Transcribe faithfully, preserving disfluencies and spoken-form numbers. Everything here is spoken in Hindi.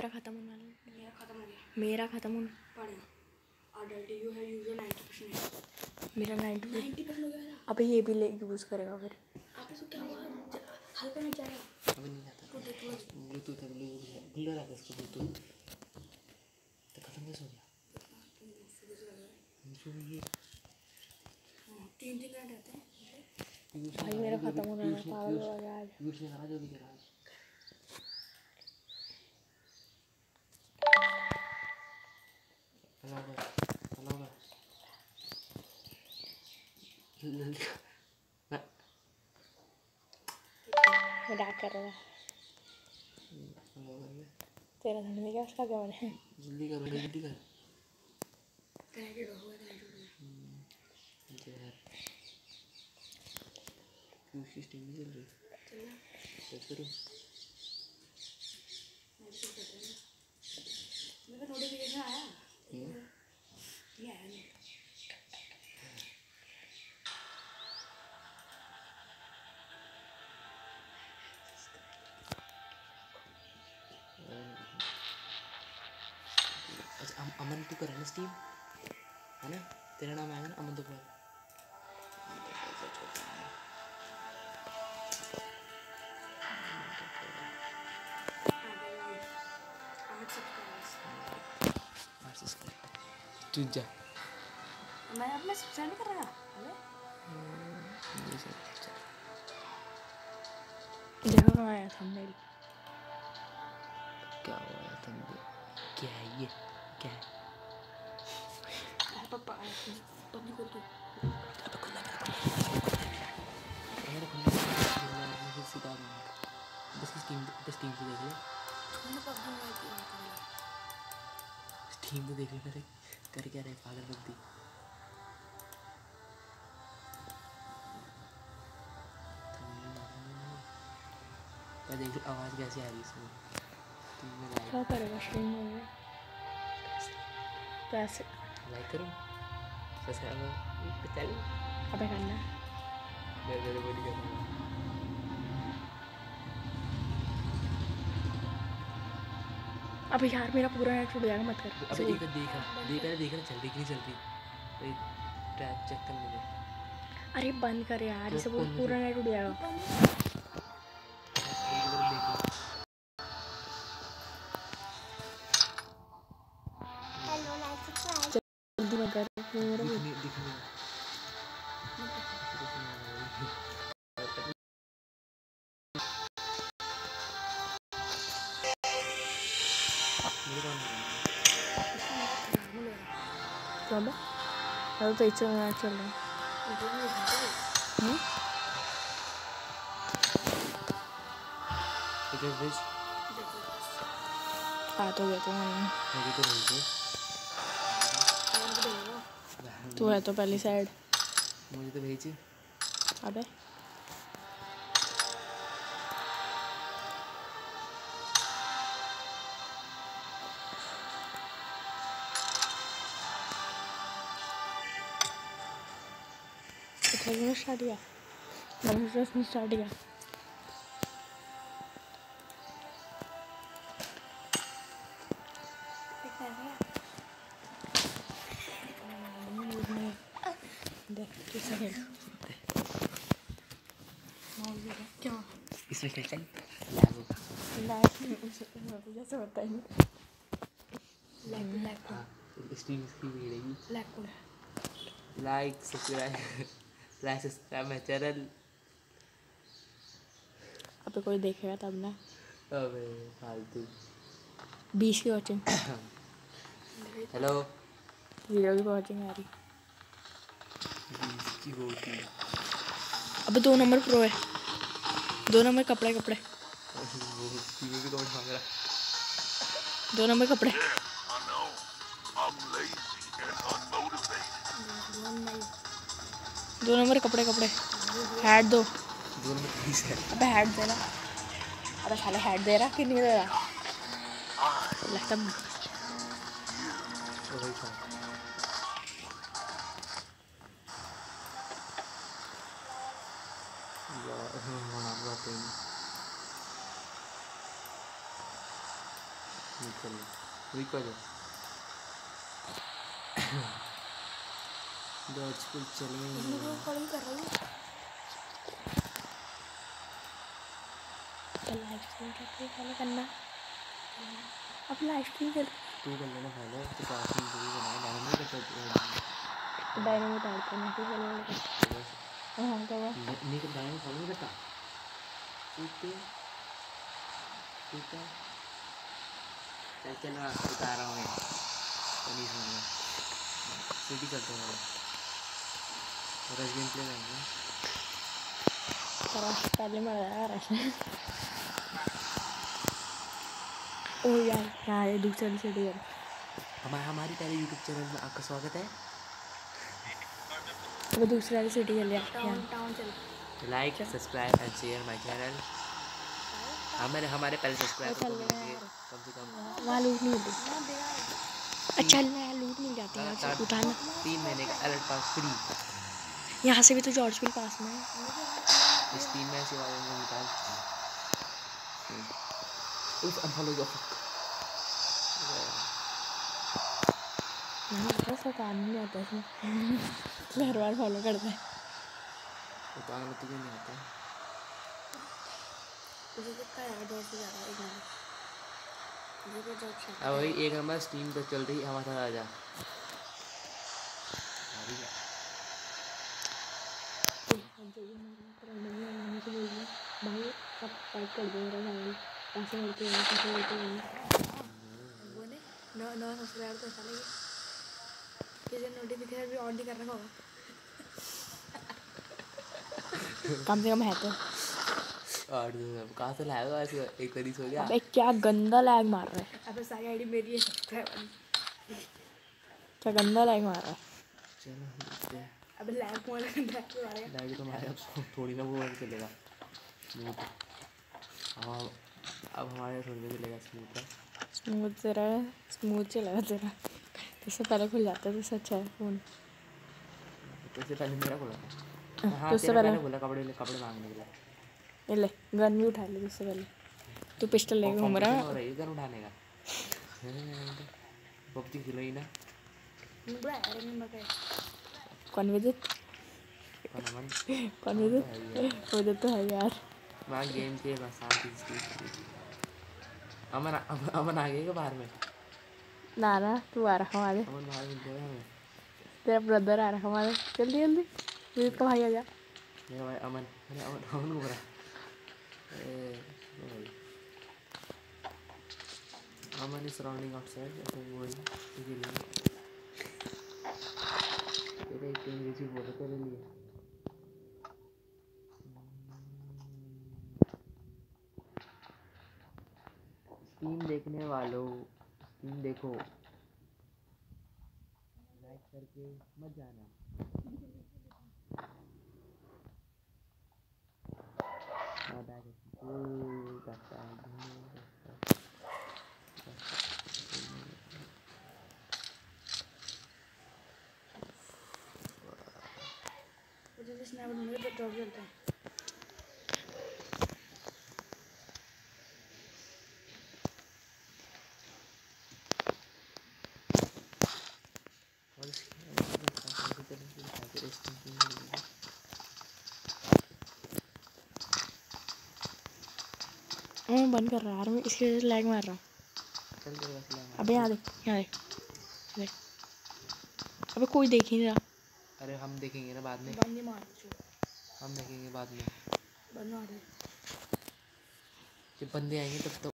मेरा खत्म होने वाला है। मेरा खत्म हो गया। मेरा खत्म होने पढ़ना अडल्ट यू है यूजुअल नाइन्टी परसेंट। मेरा नाइन्टी नाइन्टी परसेंट हो गया। अबे ये भी ले यूज़ करेगा फिर। अबे तो क्या हुआ हल्का नहीं जाएगा। अबे नहीं जाता तो देख लो ब्लूटूथ है ब्लूटूथ ब्लूटूथ है इसको ब्लूटूथ तो खत्म कैसे हो गया। ये तीन दिन मिनट रहते हैं भाई मेरा खत्म होने वाला है पागल हो गया आज। यूज नहीं करा जो भी करा अलावा अलावा मजाक कर रहा है तेरा धंधे क्या उसका क्या बने। जल्दी कर जल्दी कर कनेक्टेड हो गया कनेक्टेड यार क्यों की स्ट्रीम चल रही चलना सर्च करो मेरे को नोटिफिकेशन आया ये आया नहीं। अच्छा अमन तू कर ना स्ट्रीम है ना तेरा नाम आएगा ना अमन तो कर तू जा मैं अपना सेंड कर रहा देखो आया थंबनेल क्या हुआ तुम क्या है ये क्या है पापा पबजी खोल के अबे खुला मेरा खुला मुझे सीधा बस स्टीम बस स्टीम पे देख ले तुमने पबजी में किया स्टीम पे देख ले मेरे कर क्या रहे पागल बंदी क्या देख आवाज़ कैसे आ रही है इसमें क्या करेगा स्ट्रीम में कैसे लाइक करो सब्सक्राइब चल अबे करना मेरे मेरे बॉडी करना अबे यार मेरा पूरा नेट टूट जाएगा मत कर। अबे एक देखा देखा देखा चल रही कि नहीं चल रही ट्रैक चेक कर मुझे अरे बंद कर यार इसे पूरा नेट टूट जाएगा। जल्दी मत कर मेरा दिखने दिखने क्या बे अब तो इच्छा ना चल रहा हम्म इधर भेज बात हो गया तो मुझे तो भेज दे तू है तो पहली साइड मुझे तो भेज अबे तो स्टार्ट किया मैंने स्टार्ट किया क्या इसमें खेल चल जैसे होता है स्ट्रीम इसकी मिलेगी like like subscribe like subscribe मेरा चैनल अबे कोई देखेगा तब ना अबे फालतू बीस की वॉचिंग हेलो वीडियो की वॉचिंग आ रही बीस की होती अबे दो नंबर प्रो है दो नंबर कपड़े कपड़े वो टीवी भी कौन मांग रहा दो नंबर कपड़े दो नंबर कपड़े कपड़े हैट दो दो नंबर तीस है अबे हैट दे रहा अबे साले हैट दे रहा कि नहीं दे रहा लगता तो वही था यार हाँ बात है स्मूथ चल रहा वीक हो जाए डॉजबॉल चलेंगे कॉलिंग कर रहा हूँ। लाइव स्ट्रीम करके फॉलो करना। अब लाइव स्ट्रीम कर तू कर लेना फॉलो तो पास में भी बनाए डायनामिक करता डायनामिक डालते हैं फिर फॉलो कर हां क्या हुआ नहीं कर डायनामिक फॉलो नहीं करता सूते सूता चल चल मैं बता रहा हूँ मैं तो नहीं सुनना सीटी करते हैं रश गेम प्ले करेंगे पर पहले मैं आया रहा ओ यार यार ये दूसरा सीढ़ी है हमारा हमारी पहले यूट्यूब चैनल में आपका स्वागत है वो दूसरा वाली सिटी चल गया टाउन टाउन चल। Like subscribe and share my channel हमारे हमारे पहले सब्सक्राइब चल को गया मिलेंगे यार। कम से कम वहाँ लूट नहीं होती अच्छा यार लूट मिल जाती है यहाँ से उठाना तीन महीने का अलर्ट पास फ्री यहाँ से भी तो जॉर्जविल पास में है इस तीन महीने से वाले में निकाल उस अनफॉलो जो नहीं बस काम नहीं आता इसमें हर बार फॉलो करता है तो पागल तुझे नहीं आता मुझे कितना यार दो से ज़्यादा एक नंबर मुझे तो जॉब से अब वही एक नंबर स्टीम पे चल रही हमारे साथ आ जा भाई सब पैक कर दो मेरा फैमिली पैसे मिलते हैं पैसे मिलते हैं वो ने नौ नौ सब्सक्राइबर तो ऐसा लगे किसी नोटिफिकेशन भी ऑन नहीं कर रखा होगा। कम से कम है तो और कहाँ से लाएगा ऐसे एक तरीके से हो गया अबे क्या गंदा लैग मार रहा है अबे सारी आईडी मेरी है सब्सक्राइबर क्या गंदा लैग मार रहा है चलो देखते हैं अबे लैग मोड करना है तुम्हारे लाइक तो हमारे अब थोड़ी ना वो चलेगा स्मूथ हाँ अब हमारे थोड़ी ना चलेगा स्मूथ है स्मूथ तेरा स्मूथ चलेगा तेरा इससे पहले खुल जाता है तो अच्छा है फ़ोन तो इससे पहले मेरा बोला था हाँ तो उससे तेरा पहले पहले बोला कपड़े कपड़े मांगने के लिए ये ले गन भी उठा ले उससे पहले तू पिस्टल लेके घूम रहा हो है रही है गन उठाने का पबजी खेलो ही ना बड़ा अरे मैं मगर कौन विदित कौन अमन कौन विदित विदित तो है यार मैं गेम खेल रहा शांति से अमन अमन अमन आ गए क्या बाहर में ना ना तू आ रहा हमारे अमन बाहर मिल गया हमें तेरा ब्रदर आ रहा हमारे जल्दी जल्दी विदित का भाई आ जा मेरा भाई अमन अरे अमन अमन घूम रहा ए भाई अमन इज सराउंडिंग आउटसाइड ऐसे वही इसीलिए तेरे एक अंग्रेजी बोल रहा तेरे लिए स्टीम देखने वालों स्टीम देखो लाइक करके मत जाना मुझे तो स्नैप मेरे पे जॉब चलता है मैं बंद कर रहा यार मैं इसके वजह से लैग मार रहा हूँ चल तेरे पास ले अबे यहाँ देख यहाँ देख देख अबे कोई देख ही नहीं रहा अरे हम देखेंगे ना बाद में बंद नहीं मार चो हम देखेंगे बाद में बंद मार दे जब बंदे आएंगे तब तो